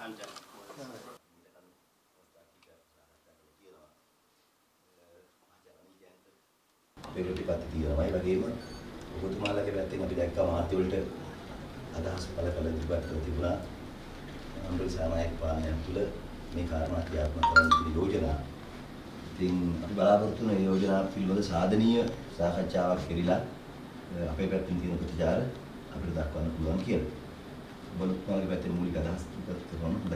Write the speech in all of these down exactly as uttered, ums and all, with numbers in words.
ප්‍රතිපත්ති තියෙනවා. ඒ වගේම ඔබතුමාලගේ පැත්තෙන් අපි දැක්කා මාර්ති වලට අදහස් පළ කළ ඉවත් තිබුණා. අම්බල් සාමාජික පාලනය තුළ මේ කාරණා ක්‍රියාත්මක කරන්න පිළි යෝජනා. ඉතින් අපි බලාපොරොත්තු වෙන යෝජනා පිළිබඳ සාධනීය සාකච්ඡාවක් කෙරිලා අපේ පැත්තෙන් තියෙන ප්‍රතිචාර අපිට දක්වන්න පුළුවන් කියලා. ඔබතුමාලගේ පැත්තෙන් මූලික අදහස් ඉවත් කරනවා හොඳයි.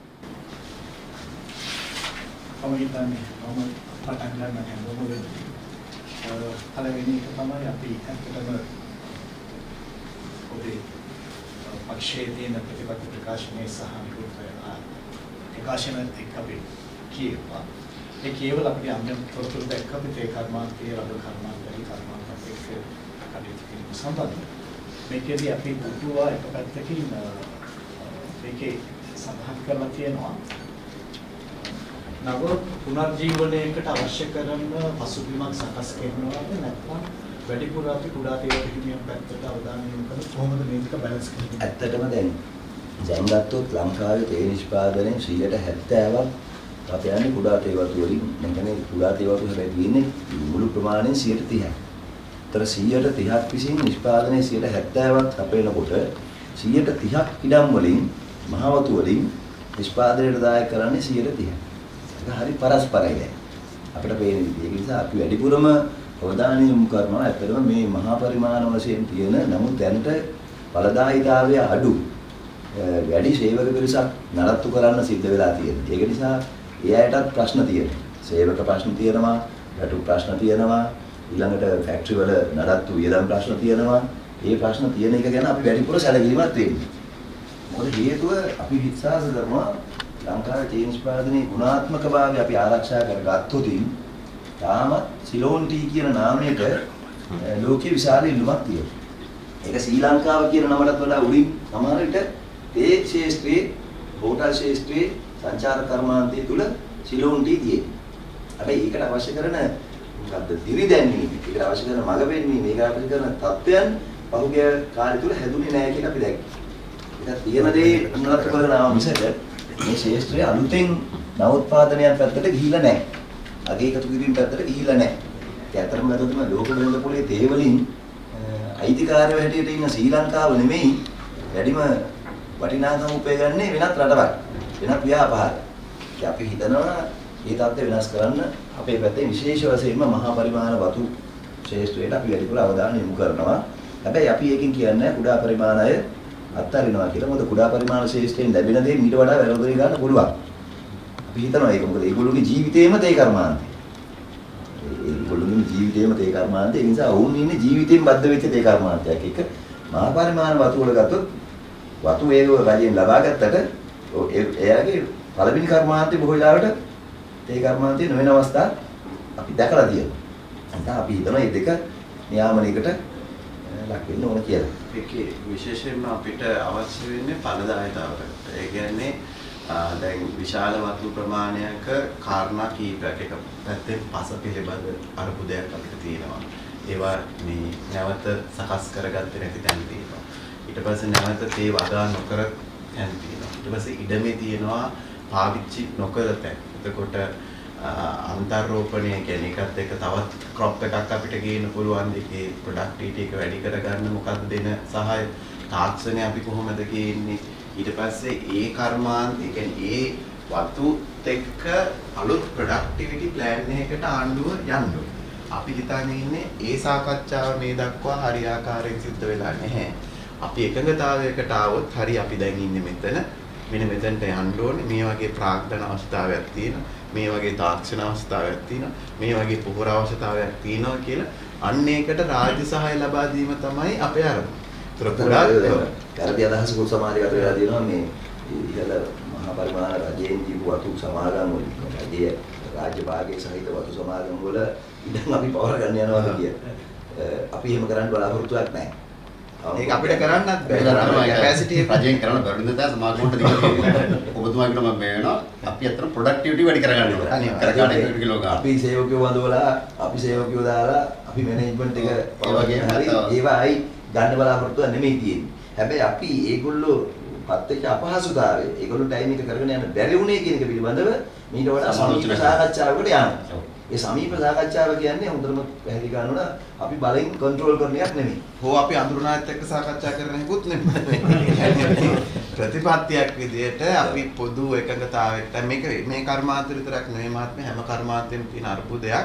මම හිතන්නේ මම පටන් ගන්න ඕනේ. පළවෙනි එක තමයි අපි ඇත්තටම ඔබේ පක්ෂයේ තියෙන ප්‍රතිපත්ති ප්‍රකාශනයේ සහ ප්‍රකාශන එක්ක අපි කියවා ඒ කියවල අපි අන්තිම තොරතුරු දැක්ක අපි තේ කර්මාන්තයේ රබ කර්මාන්තයේ කර්මාන්තයත් එක්ක කටයුතු කිරීම සම්බන්ධව මේකේදී අපි පුදුවා එක පැත්තකින් මේකේ සඳහන් කරලා තියෙනවා නව පුනර්ජීවනයකට අවශ්‍ය කරන පසුබිමක් සකස් කරනවාද නැත්නම් වැඩිපුර අපි කුඩා තේවා පිටිමියන් පැත්තට අවධානය යොමු කරන කොහොමද මේක බැලන්ස් කරන්නේ? ඇත්තටම දැන් දැන් ගත්තොත් ලංකාවේ තේ නිෂ්පාදනයේ සියයට හැත්තෑවක් අපි යන්නේ කුඩා තේ වතු වලින්. මම කියන්නේ කුඩා තේ වතු හැබැයි තියෙන්නේ මුළු ප්‍රමාණයෙන් සියයට තිහක්. ඒතර සියයට තිහක් විසින් නිෂ්පාදනයේ සියයට හැත්තෑවක් අපේනකොට සියයට තිහක් ඉඩම් වලින් මහ වතු වලින් නිෂ්පාදනයට දායක කරන්නේ සියයට තිහක්. හරි පරස්පරයි දැන් අපිට පේන විදිහ. ඒ නිසා අපි වැඩිපුරම අවධානය යොමු කරනවා ඇත්තටම මේ මහා පරිමාණ වශයෙන් තියෙන නමුත් දැනට ඵලදායීතාවය අඩු වැඩි සේවක පිරිසක් නඩත්තු කරන්න සිද්ධ වෙලා තියෙනවා. ඒක නිසා ඒ අයටත් ප්‍රශ්න තියෙනවා. සේවක ප්‍රශ්න තියෙනවා, රටු ප්‍රශ්න තියෙනවා, ඊළඟට ෆැක්ටරි වල නඩත්තු වියදම් ප්‍රශ්න තියෙනවා. මේ ප්‍රශ්න තියෙන එක ගැන අපි වැඩිපුර සැලකිලිමත් වෙන්නේ. මොකද හේතුව අපි විශ්වාස කරනවා ලංකාවේ තේ නිෂ්පාදනයේ ගුණාත්මක භාවය අපි ආරක්ෂා කරගත්තොත් තාමත් සිලෝන් ටී කියන නාමයට ලෝකයේ විශාල ඉල්ලුමක් තියෙනවා. ඒක ශ්‍රී ලංකාව කියන නමටත් වඩා උඩින් සමහර විට තේ ශේෂ්ත්‍රයේ, හෝටල් ශේෂ්ත්‍රයේ සංචාර කර්මාන්තය තුල සිලෝන් ටී තියෙනවා. හැබැයි ඒකට අවශ්‍ය කරන මොකද්ද? දිරිදැන්වීම, ඒකට අවශ්‍ය කරන මඟ පෙන්වීම, ඒකට අවශ්‍ය කරන තත්ත්වයන් පහුගිය කාලය තුල හැදුනේ නැහැ කියලා අපි දැක්කා. ඒක තියෙන දේ උන්නත කරනවා මිසක මේ ශේෂ්ත්‍රයේ අලුතෙන් නව උත්පාදනයන් පැත්තට ගිහිලා නැහැ. අගේ එකතු කිරීම පැත්තට ගිහිලා නැහැ. ඒ අතරම ගත්තොත් ලෝක වෙළඳ පොලේ තේ වලින් අයිතිකාරයෝ හැටියට ඉන්න ශ්‍රී ලංකාව නෙමෙයි වැඩිම වටිනාකම උපයගන්නේ වෙනත් රටවල්. වෙනත් ව්‍යාපාර. ඉතින් අපි හිතනවා මේ තත්ත්වය වෙනස් කරන්න අපේ පැත්තේ විශේෂ වශයෙන්ම මහා පරිමාණ වතු ශේෂ්ත්‍රයට අපි වැඩිපුර අවධානය යොමු කරනවා. හැබැයි අපි ඒකෙන් කියන්නේ කුඩා පරිමාණය අත්හරිනවා කියලා. මොකද කුඩා පරිමාණ ශේෂ්ත්‍රයෙන් ලැබෙන දේ ඊට වඩා වැළඳුම් ගන්න පුළුවන්. අපි හිතනවා ඒක මොකද ඒගොල්ලෝගේ ජීවිතේම තේ කර්මාන්තය. ඒගොල්ලෝගේ ජීවිතේම තේ කර්මාන්තය. ඒ නිසා වුන් ඉන්නේ ජීවිතේම බද්ධ වෙච්ච තේ කර්මාන්තයක්. එක මහා පරිමාණ වතු වල ගත්තොත් වතු වේගව රජයෙන් ලබා ගත්තට එයාගේ පළවෙනි කර්මාන්තේ බොහෝ වෙලාවට තේ කර්මාන්තේ නොවන අවස්ථා අපි දැකලා තියෙනවා. නැත්නම් අපි හිතනවා මේ දෙක නියාමනයකට ලක් වෙන්න ඕන කියලා. ඒකේ විශේෂයෙන්ම අපිට අවශ්‍ය වෙන්නේ ඵලදායීතාවකට. ඒ කියන්නේ දැන් විශාල වතු ප්‍රමාණයක කාරණා කීපයක් එක පැත්තෙන් පස පිළිබඳ අරුබුදයක් අපිට තියෙනවා. ඒවා මේ නැවත සකස් කරගත්තේ නැති තැන් තියෙනවා. ඊට පස්සේ නැවත තේ වගා නොකර තැන් තියෙනවා. ඊට පස්සේ ඉඩමේ තියෙනවා පාවිච්චි නොකර තැන්. එතකොට අන්තර්රෝපණය කියන්නේ එකත් එක්ක තවත් ක්‍රොප් එකක් අපිට ගේන්න පුළුවන්. ඒකේ ප්‍රොඩක්ටිවිටි එක වැඩි කරගන්න මොකක්ද දෙන සහාය තාක්ෂණය අපි කොහොමද ගේන්නේ? ඊට පස්සේ ඒ කර්මාන්ත ඒ කියන්නේ ඒ වතුත් එක්ක අලුත් ප්‍රොඩක්ටිවිටි ප්ලෑන් එකකට ආණ්ඩුව යන්න ඕනේ. අපි හිතන්නේ ඉන්නේ ඒ සාකච්ඡාව මේ දක්වා හරියාකාරයෙන් සිද්ධ වෙලා නැහැ. අපි එකඟතාවයකට ආවොත් හරි අපි දැන් ඉන්නේ මෙතන. මෙන්න මෙතනට යන්න ඕනේ. මේ වගේ ප්‍රාග්ධන අවස්ථාවක් තියෙනවා. මේ වගේ තාක්ෂණ අවස්ථාවක් තියෙනවා. මේ වගේ පොහොර අවස්ථාවක් තියෙනවා කියලා අන්න ඒකට රාජ්‍ය සහාය ලබා දීම තමයි අපේ අරමුණ. ඒතර පුරා කරදී අදහස කුල් සමාජයට වෙලා තියෙනවා මේ ඉහළ මහා පරිමාණ රජයෙන් දීපු වතු සමාගම් වලින් රජයේ රාජ්‍ය භාගයේ සහිත වතු සමාගම් වල ඉතින් අපි පවර ගන්න යනවා කිය. අපි එහෙම කරන්න බලාපොරොත්තුවක් නැහැ. ඒක අපිට කරන්නත් බැහැ. කැපැසිටි රජයෙන් කරන බැරිද තෑ සමාගමකට දෙන්න. ඔබතුමාගෙන් මම වෙනවා අපි අතන ප්‍රොඩක්ටිවිටි වැඩි කරගන්න ඕනේ. අනිත් කරගන්න එක කිලෝ ගන්න. අපි සේවකයෝ වඳවලා අපි සේවකයෝ දාලා අපි මැනේජ්මන්ට් එක ඒ වගේ හරි ඒවයි ගන්න බලාපොරොත්තුවක් නෙමෙයි තියෙන්නේ. හැබැයි අපි ඒගොල්ලෝ පත් වෙච්ච අපහසුතාවය ඒගොල්ලෝ ටයිම් එක කරගෙන යන්න බැරි වුණේ කියන එක පිළිබඳව මීට වඩා සමීප සාකච්ඡාවකට යනවා. ඒ සමීප සාකච්ඡාව කියන්නේ හොඳටම පැහැදිලි කරනවා අපි බලෙන් කන්ට්‍රෝල් කරන එකක් නෙමෙයි. හෝ අපි අඳුරනායත් එක්ක සාකච්ඡා කරන එකකුත් නෙමෙයි. ප්‍රතිපත්තියක් විදිහට අපි පොදු එකඟතාවයකට මේක මේ කර්මාන්ත විතරක් නෙමෙයි මහත්මයා හැම කර්මාන්තෙම තියෙන අර්බුදයක්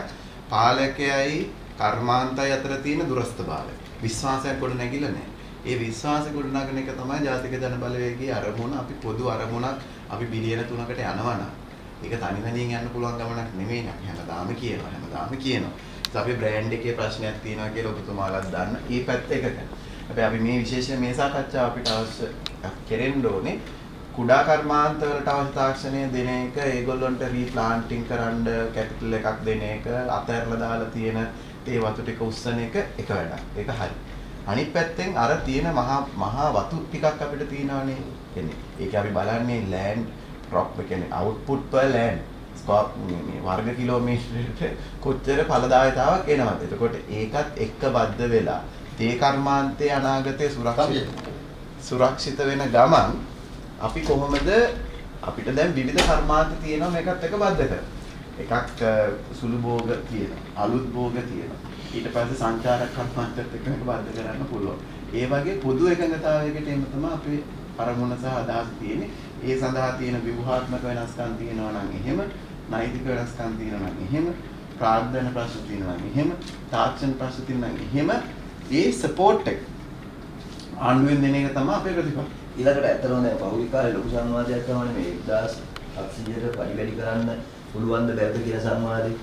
පාලකයයි කර්මාන්තය අතර තියෙන දුරස්ථභාවය. විශ්වාසයක් ගොඩ නැගිලා නැහැ. ඒ විශ්වාසය ගොඩ නගන එක තමයි ජාතික ජන බලවේගයේ අරමුණ. අපි පොදු අරමුණක් අපි බිලියන තුනකට යනවා නම් ඒක තනි තනියෙන් යන්න පුළුවන් ගමනක් නෙමෙයි. අපි හැමදාම කියනවා හැමදාම කියනවා. ඒත් අපි බ්‍රෑන්ඩ් එකේ ප්‍රශ්නයක් තියෙනවා කියලා ඔබතුමාලාත් දන්න. ඒ පැත්ත එකක. හැබැයි අපි මේ විශේෂයෙන් මේ සාකච්ඡාව අපිට අවශ්‍ය කෙරෙන්න ඕනේ. කුඩා කර්මාන්ත වලට අවශ්‍ය තාක්ෂණය දෙන එක, ඒගොල්ලන්ට රීප්ලාන්ටින් කරන්න කැපිටල් එකක් දෙන එක, අතහැරලා දාලා තියෙන ඒ වතු ටික උස්සන එක එක වැඩක්. ඒක හරි. අනිත් පැත්තෙන් අර තියෙන මහා මහා වතු ටිකක් අපිට තියෙනවානේ. කියන්නේ ඒක අපි බලන්නේ ලෑන්ඩ් ක්‍රොප් කියන්නේ අවුට්පුට් per land ස්කෝප් මේ වර්ග කිලෝමීටරයට කොච්චර ඵලදායතාවක් එනවද? එතකොට ඒකත් එක්ක බද්ධ වෙලා තේ කර්මාන්තයේ අනාගතයේ සුරක්ෂිත සුරක්ෂිත වෙන ගමන් අපි කොහොමද අපිට දැන් විවිධ කර්මාන්ත තියෙනවා මේකත් එක බද්ධ කරලා. එකක් සුළු භෝග තියෙනවා, අලුත් භෝග තියෙනවා. ඊට පස්සේ සංචාරක කර්මාන්තත් එක්ක මේක බද්ධ කරන්න පුළුවන්. ඒ වගේ පොදු එකඟතාවයකට එන්න තමයි අපේ අරමුණ සහ අදහස් තියෙන්නේ. ඒ සඳහා තියෙන ව්‍යුහාත්මක වෙනස්කම් තියෙනවා නම් එහෙම, නෛතික වෙනස්කම් තියෙනවා නම් එහෙම, ප්‍රාර්ථන ප්‍රශ්න තියෙනවා නම් එහෙම, තාක්ෂණ ප්‍රශ්න තියෙනවා නම් එහෙම, ඒ සපෝට් එක ආණ්ඩුවෙන් දෙන එක තමයි අපේ ප්‍රතිපත්තිය. ඊළඟට ඇත්තටම දැන් පහුගිය කාලේ ලොකු සංවාදයක් තමයි මේ එක්දාස් හත්සියයට පඩි වැඩි කරන්න පුළුවන් ද බැරිද කියන සංවාදේ.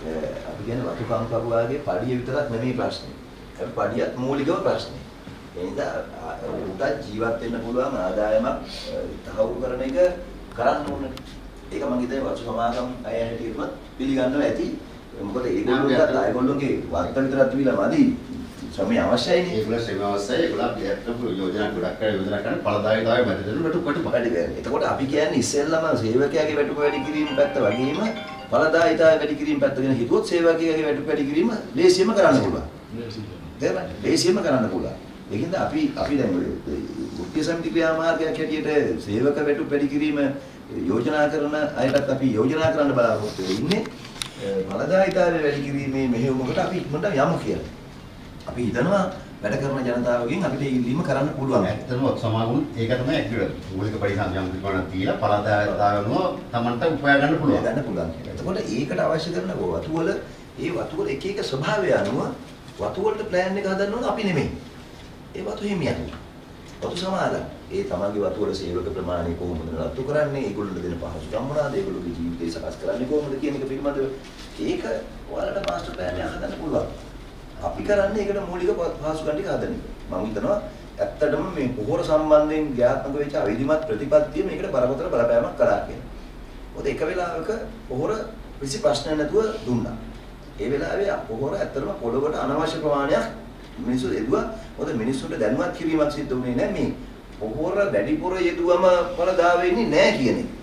අපි කියන්නේ වතු කම්කරුවාගේ පඩිය විතරක් නෙමෙයි ප්‍රශ්නේ. ඒ පඩියත් මූලිකව ප්‍රශ්නේ. ඒ නිසා උට ජීවත් වෙන්න පුළුවන් ආදායමක් තහවුරු කරන එක කරන්න ඕනේ. ඒක මම හිතන්නේ වතු සමාගම් අය හැටියෙම පිළිගන්නවා ඇති. මොකද ඒගොල්ලෝට ඒගොල්ලෝගේ වර්ත විතරක් තිබිලා මදි. ශ්‍රමය අවශ්‍යයිනේ. ඒගොල්ලෝ ශ්‍රමය අවශ්‍යයි. ඒගොල්ලෝ අපි ඇත්තටම යෝජනා ගොඩක් කරලා යෝජනා කරන ඵලදායීතාවය මැද දෙන වැටුප් වැටුප් වැඩි වෙනවා. එතකොට අපි කියන්නේ ඉස්සෙල්ලාම සේවකයාගේ වැටුප වැඩි කිරීම පැත්ත වගේම ඵලදායීතාවය වැඩි කිරීම පැත්ත ගැන හිතුවොත් සේවකයාගේ වැටුප වැඩි කිරීම ලේසියෙන්ම කරන්න පුළුවන්. ලේසියෙන්ම. ලේසියෙන්ම කරන්න පුළුවන්. ඒකින්ද අපි අපි දැන් මුඛ්‍ය සමිති ක්‍රියාමාර්ගයක් හැටියට සේවක වැටුප වැඩි කිරීම යෝජනා කරන අයටත් අපි යෝජනා කරන්න බලාපොරොත්තු වෙන්නේ ඵලදායීතාවය වැඩි කිරීමේ මෙහෙයුමකට අපි ඉක්මනට යමු කියලා. අපි හිතනවා වැඩ කරන ජනතාවගෙන් අපිට ඉල්ලීම කරන්න පුළුවන්. ඇත්තටම සමාගම ඒක තමයි ඇක්ටිව්. මූලික පරිසම් යම් විකරණ තියලා පළදායතාවම Tamanට උපයා ගන්න පුළුවන්. ගන්න පුළුවන්. එතකොට ඒකට අවශ්‍ය කරන වතු වල ඒ වතු වල එක එක ස්වභාවය අනුව වතු වලට ප්ලෑන් එක හදන්න ඕන අපි නෙමෙයි. ඒ වතු හිමියන්. වතු සමාගම්. ඒ තමන්ගේ වතු වල සේවක ප්‍රමාණය කොහොමද නඩත්තු කරන්නේ? ඒගොල්ලෝට දෙන පහසුකම් මොනවාද? ඒගොල්ලෝගේ ජීවිතය සකස් කරන්නේ කොහොමද කියන එක පිළිබඳව ඒක ඔයාලට මාස්ටර් ප්ලෑන් එක හදන්න පුළුවන්. අපි කරන්නේ ඒකට මූලික පහසුකම් ටික හදන එක. මම හිතනවා ඇත්තටම මේ පොහොර සම්බන්ධයෙන් ක්‍රියාත්මක වෙච්ච අවිධිමත් ප්‍රතිපත්තිය මේකට බරපතල බලපෑමක් කළා කියලා. මොකද එක වෙලාවක පොහොර කිසි ප්‍රශ්නයක් නැතුව දුන්නා. ඒ වෙලාවේ පොහොර ඇත්තටම පොළොවට අනවශ්‍ය ප්‍රමාණයක් මිනිස්සු යෙදුවා. මොකද මිනිස්සුන්ට දැනුවත් කිරීමක් සිද්ධ වුණේ නැහැ මේ පොහොර වැඩිපුර යෙදුවම ඵලදා වෙන්නේ නැහැ කියන එක.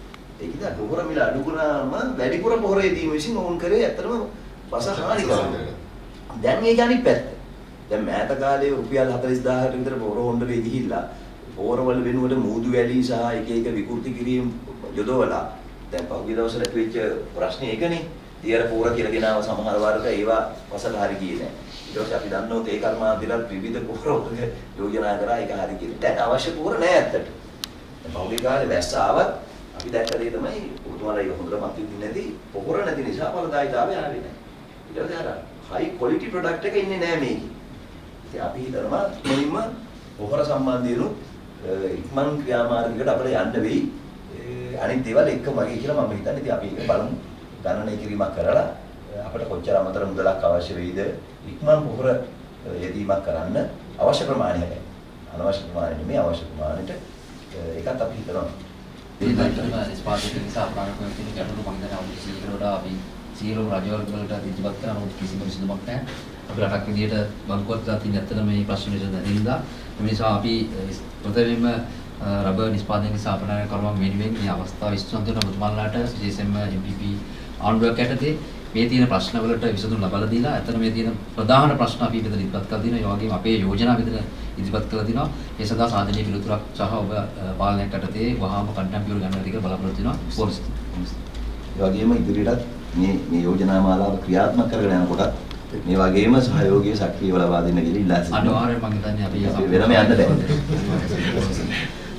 ඒකද පොහොර මිල අඩු වුණාම වැඩිපුර පොහොර යෙදීම විසින් ඕන් කරේ ඇත්තටම වස හානි කරනවා. දැන් මේක අනිත් පැත්ත. දැන් මෑත කාලේ රුපියල් හතළිස් දාහකට විතර පොර හොණ්ඩරේ ගිහිල්ලා පොරවල වෙනුවට මූදු වැලි සහ එක එක විකෘති කිරීම යොදවලා දැන් පහුගිය දවස්වල ඇතිවෙච්ච ප්‍රශ්නේ ඒකනේ. ඊයර පොර කියලා ගෙනාව සමහර වාරක ඒවා වසල හරි ගියේ නැහැ. ඊට පස්සේ අපි දන්නෝ තේ කර්මාන්තවල විවිධ පොර වලට යෝජනා කරා ඒක හරි ගියේ. දැන් අවශ්‍ය පොර නැහැ ඇත්තට. දැන් පහුගිය කාලේ වැස්ස ආවත් අපි දැක්ක දේ තමයි උතුමාලා ඒක හොඳට මත් වෙන්නේ නැති පොර නැති නිසා ඵලදායීතාවය ආවේ නැහැ. ඊට පස්සේ අර high quality product එක ඉන්නේ නැහැ මේකේ. ඉතින් අපි හිතනවා මුලින්ම පොහොර සම්බන්ධයෙන් ඉක්මන් ක්‍රියාමාර්ගයකට අපිට යන්න වෙයි. අනිත් දේවල් එක මගේ කියලා මම හිතන්නේ. ඉතින් අපි ඒක බලමු. ගණනය කිරීමක් කරලා අපිට කොච්චර අමතර මුදලක් අවශ්‍ය වෙයිද ඉක්මන් පොහොර යෙදීමක් කරන්න අවශ්‍ය ප්‍රමාණයයි. අනවශ්‍ය ප්‍රමාණය නෙමෙයි අවශ්‍ය ප්‍රමාණයට ඒකත් අපි හිතනවා. මේ දැක්කම ස්පාර්ට් නිසා අපරාධ කොමිටියේ ගැටලු මම දැන් අවුරුදු සීකරවල අපි සියලුම රජවල් වලට ඉදිරිපත් කරන මොකද කිසිම විසඳුමක් නැහැ. අපි රටක් විදියට බංකොත් දාතින් ඇත්තට මේ ප්‍රශ්න විසඳෙන්නා. ඒ නිසා අපි ප්‍රථමයෙන්ම රබර් නිෂ්පාදනය ස්ථාපනය කරුවන් වෙනුවෙන් මේ අවස්ථාව විශ්වාස කරන මුතුමල්ලාට විශේෂයෙන්ම එම් පී පී ආණ්ඩුවක් යටතේ මේ තියෙන ප්‍රශ්න වලට විසඳුම් ලබා දීලා ඇත්තට මේ තියෙන ප්‍රධාන ප්‍රශ්න අපි මෙතන ඉදිරිපත් කර දෙනවා. ඒ වගේම අපේ යෝජනා මෙතන ඉදිරිපත් කළා තිනවා. ඒ සඳහා සාධනීය පිළිතුරක් සහ ඔබ පාලනයක් යටතේ වහාම කණ්ඩායම් පියවර ගන්න ඇති කියලා බලාපොරොත්තු වෙනවා. පොලිස්. ඒ වගේම ඉදිරියටත් මේ මේ යෝජනා මාලාව ක්‍රියාත්මක කරගෙන යනකොට මේ වගේම සහයෝගය සක්‍රියව ලබා දෙන්න කියලා ඉල්ලා සිටිනවා. අනිවාර්යයෙන් මම හිතන්නේ අපි වෙනම යන්න බැහැ.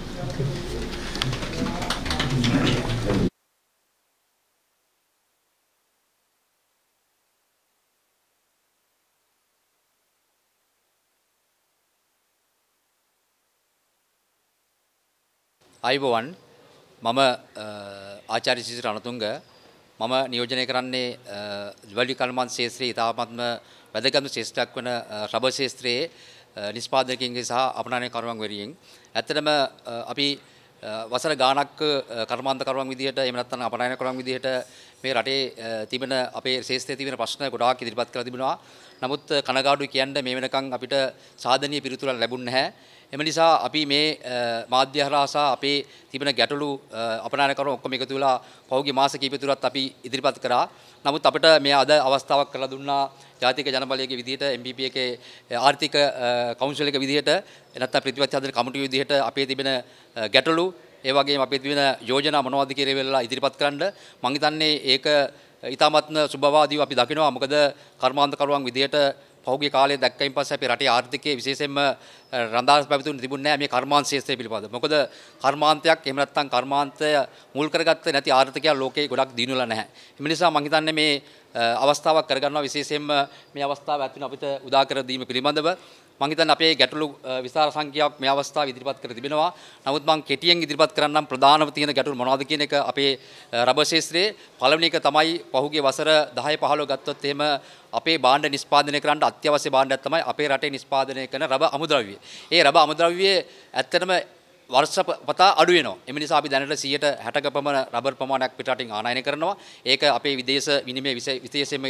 අයිබෝවන් මම ආචාර්ය සිසිල් රණතුංග මම නියෝජනය කරන්නේ වලි කර්මාන්ත ශාස්ත්‍රයේ ඉතාමත්ම වැදගත් ශාස්ත්‍රයක් වන රබර් ශාස්ත්‍රයේ නිෂ්පාදකයන්ගේ සහ අපනයන කරුවන් වරියෙන් ඇත්තටම අපි වසර ගාණක් කර්මාන්ත කරුවන් විදිහට එහෙම නැත්නම් අපනයන කරුවන් විදිහට මේ රටේ තිබෙන අපේ ශාස්ත්‍රයේ තිබෙන ප්‍රශ්න ගොඩාක් ඉදිරිපත් කරලා තිබෙනවා. නමුත් කනගාටුයි කියන්නේ මේ වෙනකන් අපිට සාධනීය පිළිතුරක් ලැබුණ නැහැ. එම නිසා අපි මේ මාධ්‍ය හරහා සහ අපේ තිබෙන ගැටලු අපනයන කරුවන් ඔක්කොම එකතු වෙලා පහුගිය මාස කිහිප තුරත් අපි ඉදිරිපත් කරා. නමුත් අපිට මේ අද අවස්ථාවක් කරලා දුන්නා ජාතික ජනබලයේ විදිහට එම් පී පී එකේ ආර්ථික කවුන්සිල් එක විදිහට නැත්නම් ප්‍රතිපත්ති හදන කමිටුව විදිහට අපේ තිබෙන ගැටලු ඒ වගේම අපේ තිබෙන යෝජනා මොනවද කියලා වෙලා ඉදිරිපත් කරන්න මම හිතන්නේ ඒක ඊටාත්ම සුබවාදීව අපි දකිනවා. මොකද කර්මාන්ත කරුවන් විදිහට පහුගිය කාලේ දැක්කයින් පස්සේ අපේ රටේ ආර්ථිකයේ විශේෂයෙන්ම රඳා පැවතුම් තිබුණේ නැහැ මේ කර්මාන්ත ශාස්ත්‍රය පිළිබඳව. මොකද කර්මාන්තයක් එහෙම නැත්නම් කර්මාන්තය මුල් කරගත්ත නැති ආර්ථිකයක් ලෝකේ ගොඩක් දිනුලා නැහැ. ඒ නිසා මම හිතන්නේ මේ අවස්ථාවක් කරගන්නවා විශේෂයෙන්ම මේ අවස්ථාව ඇතුළේ අපිට උදා කර දීම පිළිබඳව මම හිතන්නේ අපේ ගැටලු විස්තර සංඛ්‍යාවක් මේ අවස්ථාවේ ඉදිරිපත් කර තිබෙනවා. නමුත් මම කෙටියෙන් ඉදිරිපත් කරන්නම් ප්‍රධානම තියෙන ගැටලු මොනවද කියන එක අපේ රබර් ශාස්ත්‍රයේ පළවෙනි එක තමයි පහුගිය වසර දහය පහළොව ගත්තොත් එහෙම අපේ භාණ්ඩ නිෂ්පාදනය කරන්න අත්‍යවශ්‍ය භාණ්ඩයක් තමයි අපේ රටේ නිෂ්පාදනය කරන රබර් අමුද්‍රව්‍ය. ඒ රබර් අමුද්‍රව්‍ය ඇත්තටම වර්ෂපතා අඩු වෙනවා. එම නිසා අපි දැනට සියයට හැටක පමණ රබර් ප්‍රමාණයක් පිටරටින් ආනයනය කරනවා. ඒක අපේ විදේශ විනිමය විශේෂයෙන්ම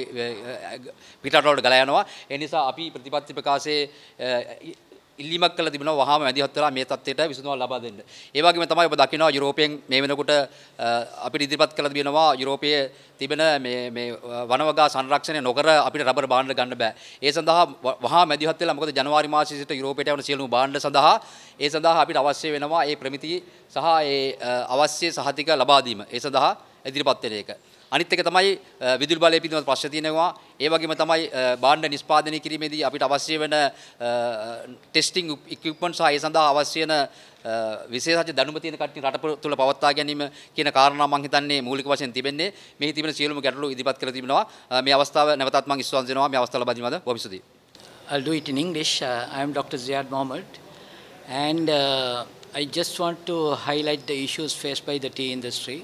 පිටරට වලට ගලා යනවා. ඒ නිසා අපි ප්‍රතිපත්ති ප්‍රකාශයේ ඉල්ලීමක් කළ තිබෙනවා වහාම මැදිහත් වෙලා මේ තත්ත්වයට විසඳුමක් ලබා දෙන්න. ඒ වගේම තමයි ඔබ දකිනවා යුරෝපයෙන් මේ වෙනකොට අපිට ඉදිරිපත් කළ තිබෙනවා යුරෝපයේ තිබෙන මේ මේ වනවගා සංරක්ෂණය නොකර අපිට රබර් භාණ්ඩ ගන්න බෑ. ඒ සඳහා වහා මැදිහත් වෙලා මොකද ජනවාරි මාසයේ සිට යුරෝපයට යන සියලුම භාණ්ඩ සඳහා ඒ සඳහා අපිට අවශ්‍ය වෙනවා ඒ ප්‍රමිති සහ ඒ අවශ්‍ය සහතික ලබා දීම. ඒ සඳහා ඉදිරිපත් වෙන එක. අනිත් එක තමයි විදුලි බලය පිළිබඳ ප්‍රශ්න තියෙනවා. ඒ වගේම තමයි භාණ්ඩ නිෂ්පාදනය කිරීමේදී අපිට අවශ්‍ය වෙන ටෙස්ටිං ඉක්විප්මන්ට් සහ ඒ සඳහා අවශ්‍ය වෙන විශේෂඥ දැනුම තියෙන කට්ටිය රට තුළ පවත්වා ගැනීම කියන කාරණා මම හිතන්නේ මූලික වශයෙන් තිබෙන්නේ. මේ තිබෙන සියලුම ගැටලු ඉදිරිපත් කරලා තිබෙනවා. මේ අවස්ථාව නැවතත් මම විශ්වාස කරනවා මේ අවස්ථාව ලබා දීමද බොහොම ස්තුතියි. I'll do it in English. Uh, I am Doctor Ziad Mohammed, and uh, I just want to highlight the issues faced by the tea industry.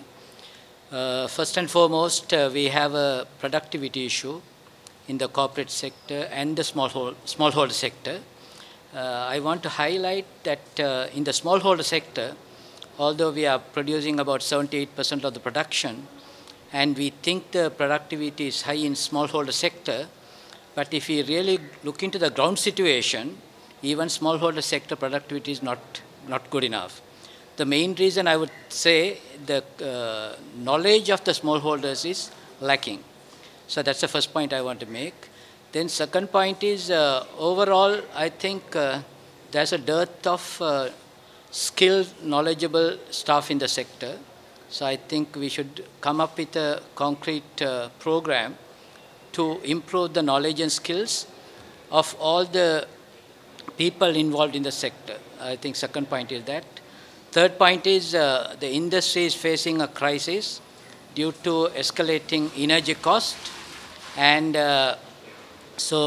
Uh, first and foremost, uh, we have a productivity issue in the corporate sector and the smallhold, smallholder sector. Uh, I want to highlight that uh, in the smallholder sector, although we are producing about seventy-eight percent of the production, and we think the productivity is high in smallholder sector, but if we really look into the ground situation, even smallholder sector productivity is not, not good enough. The main reason I would say the uh, knowledge of the smallholders is lacking. So that's the first point I want to make. Then second point is uh, overall I think uh, there's a dearth of uh, skilled, knowledgeable staff in the sector. So I think we should come up with a concrete uh, program to improve the knowledge and skills of all the people involved in the sector. I think second point is that. Third point is uh, the industry is facing a crisis due to escalating energy cost. And uh, so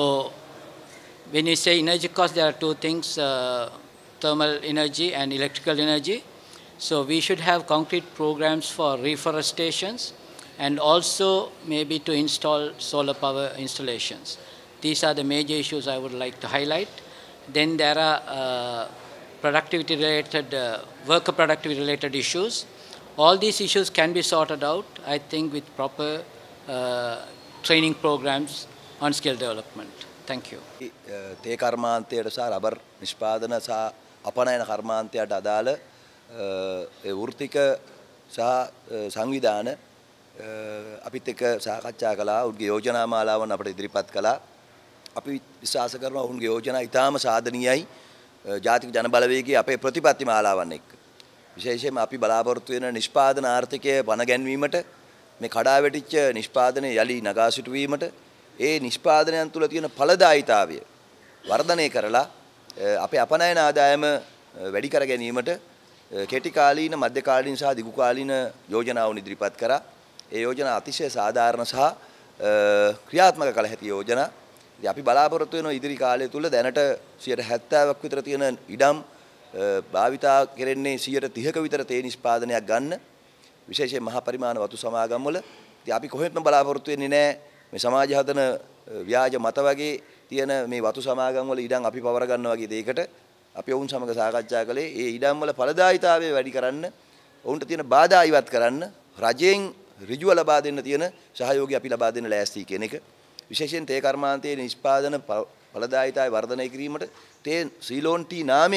when you say energy cost, there are two things, uh, thermal energy and electrical energy. So we should have concrete programs for reforestations and also maybe to install solar power installations. These are the major issues I would like to highlight. Then there are uh, productivity related, uh, worker productivity related issues. All these issues can be sorted out, I think, with proper uh, training programs on skill development. Thank you. තේ කර්මාන්තයට සහ rubber නිෂ්පාදන සහ අපනයන කර්මාන්තයට අදාළ වෘත්තික සහ සංවිධාන අපිත් එක්ක සාකච්ඡා කළා. උන්ගේ යෝජනා මාලාවන් අපිට ඉදිරිපත් කළා. අපි විශ්වාස කරනවා උන්ගේ යෝජනා ඉතාම සාධනීයයි. ජාතික ජනබලවේගයේ අපේ ප්‍රතිපත්ති මාලාවන් එක්ක විශේෂයෙන්ම අපි බලාපොරොත්තු වෙන නිෂ්පාදන ආර්ථිකය පණ ගැන්වීමට මේ කඩා වැටිච්ච නිෂ්පාදනය යලි නගා සිටුවීමට ඒ නිෂ්පාදනයන් තුළ තියෙන ඵලදායීතාවය වර්ධනය කරලා අපේ අපනයන ආදායම වැඩි කර ගැනීමට කෙටි කාලීන මධ්‍ය කාලීන සහ දිගු කාලීන යෝජනාවන් ඉදිරිපත් කරා. ඒ යෝජනා අතිශය සාධාරණ සහ ක්‍රියාත්මක කළ හැකි යෝජනා. ඉතින් අපි බලාපොරොත්තු වෙන ඉදිරි කාලය තුල දැනට සියයට හැත්තෑවක් විතර තියෙන ඉඩම් භාවිතා කෙරෙන්නේ සියයට තිහක විතර තේ නිෂ්පාදනයක් ගන්න. විශේෂයෙන් මහා පරිමාණ වතු සමාගම් වල. ඉතින් අපි කොහෙත්ම බලාපොරොත්තු වෙන්නේ නැහැ මේ සමාජ හදන ව්‍යාජ මත වගේ තියෙන මේ වතු සමාගම් වල ඉඩම් අපි පවර ගන්නවා වගේ දෙයකට අපි ඔවුන් සමග සාකච්ඡා කළේ ඒ ඉඩම් වල ඵලදායීතාවය වැඩි කරන්න, ඔවුන්ට තියෙන බාධා ඉවත් කරන්න, රජයෙන් ඍජුව ලබා දෙන්න තියෙන සහයෝගය අපි ලබා දෙන්න ලෑස්ති කියන එක. විශේෂයෙන් තේ කර්මාන්තයේ නිෂ්පාදන ඵලදායීතාවය වර්ධනය කිරීමට තේ සීලෝන් ටී නාමය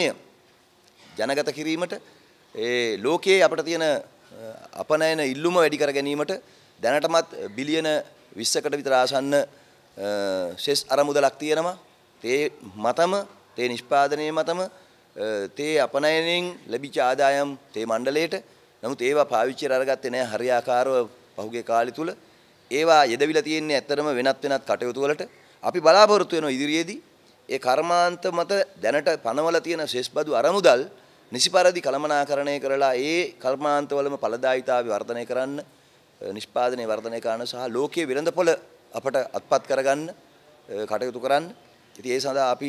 ජනගත කිරීමට ඒ ලෝකයේ අපිට තියෙන අපනයන ඉල්ලුම වැඩි කර ගැනීමට දැනටමත් බිලියන විස්සකට විතර ආසන්න සෙස් අරමුදලක් තියෙනවා. තේ මතම තේ නිෂ්පාදනයේ මතම තේ අපනයනෙන් ලැබිච්ච ආදායම් තේ මණ්ඩලයට. නමුත් ඒවා පාවිච්චි කරගත්තේ නැහැ හරියාකාරව පහුගිය කාලය තුල. ඒවා යෙදවිලා තියෙන්නේ ඇත්තටම වෙනත් වෙනත් කටයුතු වලට. අපි බලාපොරොත්තු වෙනවා ඉදිරියේදී ඒ කර්මාන්ත මත දැනට පනවල තියෙන සෙස් බදු අරමුදල් නිසිපරිදි කළමනාකරණය කරලා ඒ කර්මාන්තවලම ඵලදායීතාවය වර්ධනය කරන්න, නිෂ්පාදනයේ වර්ධනය කරන්න සහ ලෝකයේ වෙළඳපොළ අපට අත්පත් කරගන්න කටයුතු කරන්න. ඉතින් ඒ සඳහා අපි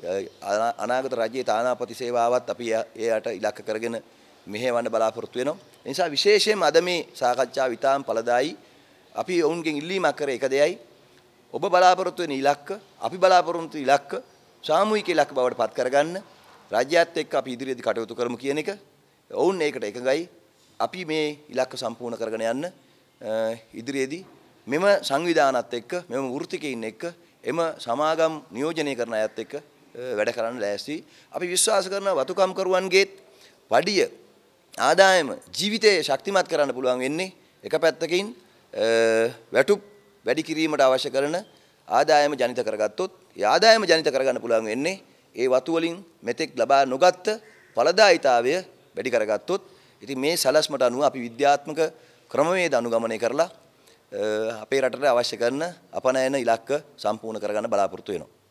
අනාගත රජයේ තානාපති සේවාවත් අපි එයට ඉලක්ක කරගෙන මෙහෙවන්න බලාපොරොත්තු වෙනවා. ඒ නිසා විශේෂයෙන්ම අද මේ සාකච්ඡාව ඉතාම ඵලදායී. අපි ඔවුන්ගෙන් ඉල්ලීමක් කරේ එක දෙයයි. ඔබ බලාපොරොත්තු වෙන ඉලක්ක, අපි බලාපොරොත්තු ඉලක්ක සාමූහික ඉලක්ක බවට පත් කරගන්න. රාජ්‍යයත් එක්ක අපි ඉදිරියේදී කටයුතු කරමු කියන එක. ඔවුන් ඒකට එකඟයි. අපි මේ ඉලක්ක සම්පූර්ණ කරගෙන යන්න ඉදිරියේදී මෙම සංවිධානත් එක්ක, මෙම වෘත්තිකයින් එක්ක, එම සමාගම් නියෝජනය කරන අයත් එක්ක වැඩ කරන්න ලෑස්ති. අපි විශ්වාස කරන වතුකම් කරුවන්ගේත් වඩිය ආදායම ජීවිතයේ ශක්තිමත් කරන්න පුළුවන් වෙන්නේ එක පැත්තකින් වැටුප් වැඩි කිරීමට අවශ්‍ය කරන ආදායම ජනිත කරගත්තොත්, ඒ ආදායම ජනිත කරගන්න පුළුවන් වෙන්නේ ඒ වතු වලින් මෙතෙක් ලබා නොගත්ත ඵලදායීතාවය වැඩි කරගත්තොත්. ඉතින් මේ සැලැස්මට අනුව අපි විද්‍යාත්මක ක්‍රමවේද අනුගමනය කරලා අපේ රටට අවශ්‍ය කරන අපනයන ඉලක්ක සම්පූර්ණ කරගන්න බලාපොරොත්තු වෙනවා.